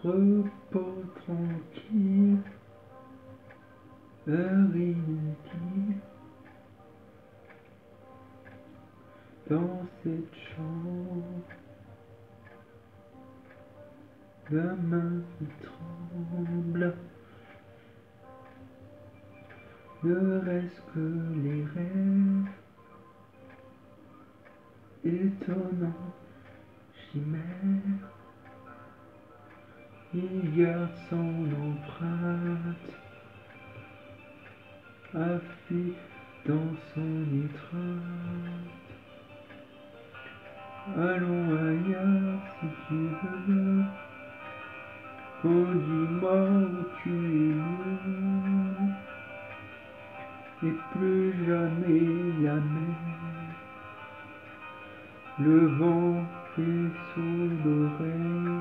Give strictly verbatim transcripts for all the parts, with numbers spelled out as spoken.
repos tranquille, heure inutile, dans cette chambre, la main qui tremble, ne reste que les rêves, étonnants, chimères, il garde son empreinte, affût dans son étreinte. Allons ailleurs si tu veux, conduis-moi où tu es mieux, et plus jamais la mer. Le vent fait son oreille,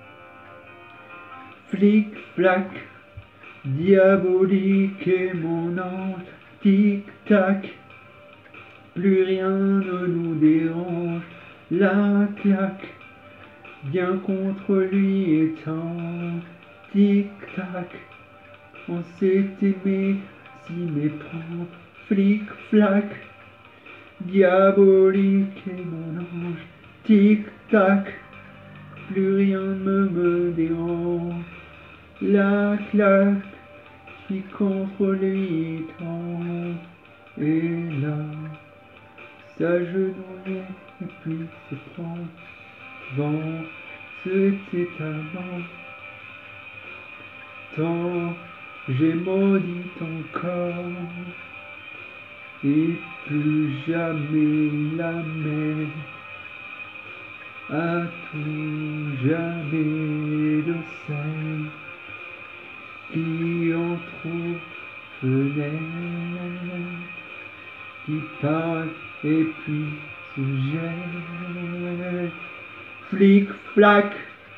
flic-flac, diabolique est mon ange, tic-tac, plus rien ne nous dérange, la claque, bien contre lui étant, tic-tac, on s'est aimé, s'y méprend, flic-flac, diabolique est mon ange, tic-tac, plus rien ne me dérange, la claque qui contre lui étend, et là, s'agenouiller et puis se prendre, vent, c'était avant, tant j'ai maudit ton corps, et plus jamais la mer, à tout jamais le sel, qui entre aux fenêtres, qui parle et puis se jette, flic-flac,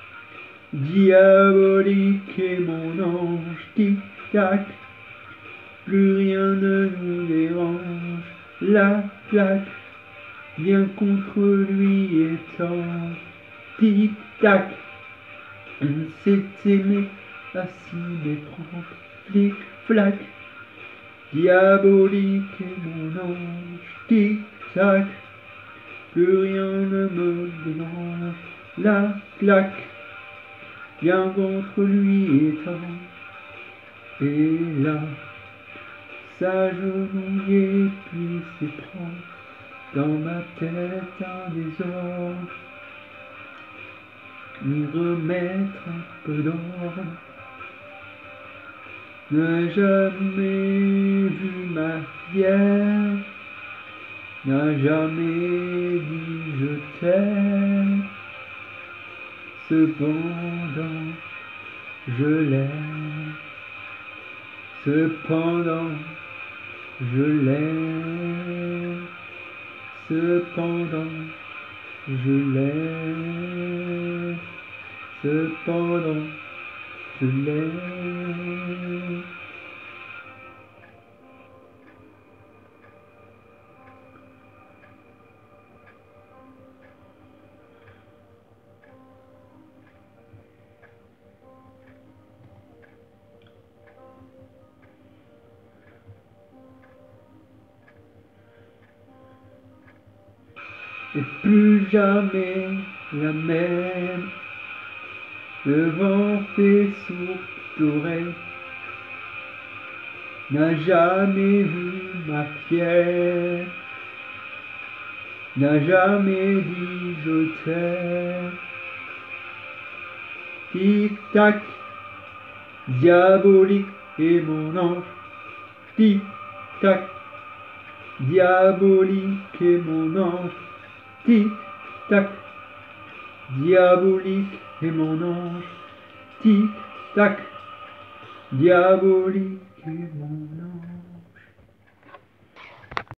diabolique est mon ange, tic-tac, plus rien ne nous dérange, la claque, bien contre lui étant, tic-tac, on s'est aimé à s'y méprendre, flic-flac, diabolique est mon ange, tic-tac, plus rien ne me dérange, la claque, bien contre lui étant, et là, s'agenouiller puis s'éprendre, dans ma tête un désordre, y remettre un peu d'ordre, n'a jamais vu ma fière, n'a jamais dit je t'aime, cependant je l'aime, cependant je l'aime, cependant je l'aime, cependant je l'aime. Et plus jamais la même, le vent fait sourd l'oreille, n'a jamais vu ma fière, n'a jamais dit je t'aime, tic-tac, diabolique est mon ange, tic-tac, diabolique est mon ange, tic-tac, diabolique est mon ange, tic-tac, diabolique est mon ange.